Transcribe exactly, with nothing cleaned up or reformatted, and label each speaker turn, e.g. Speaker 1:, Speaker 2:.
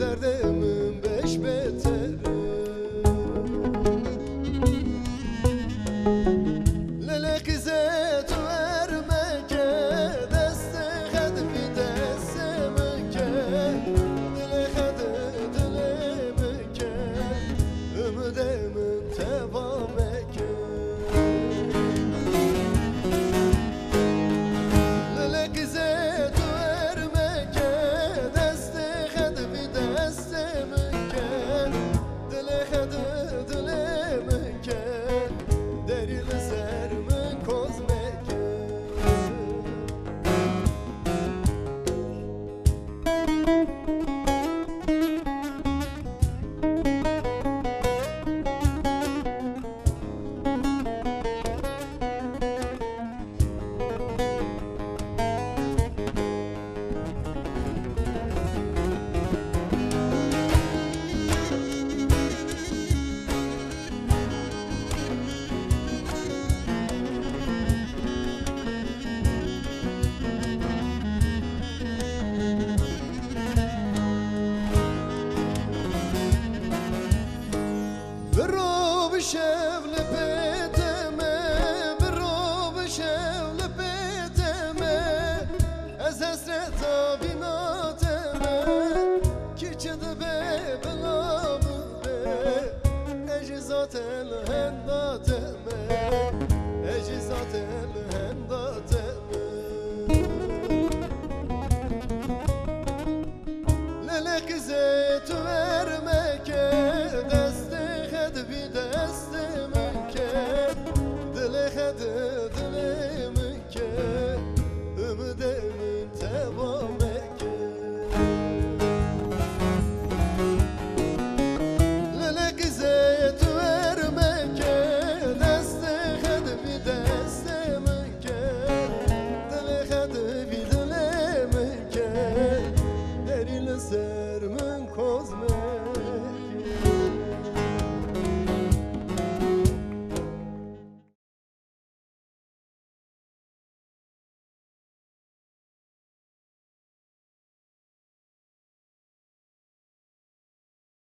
Speaker 1: derdimin beş beteri. Lele kızet vermeke deste kadmi destemeke dile kadı dilemeke ümidimin tevameke. Lele kızet vermeke deste kadmi destemeke dile kadı dilemeke deril sermin kozmeke. برو بشو لبیتمه برو بشو لبیتمه از حسرت بیناتمه کی چد به بلا به اجزات الهنداتمه اجزات الهنداتمه. لله کزیت ورمکه دست بی دست من که دل خد دل من که امید من تمامه که. لله کزیت ورمکه دست خد بی دست من که دل خد بی دل من که دریل سر من کوزمه.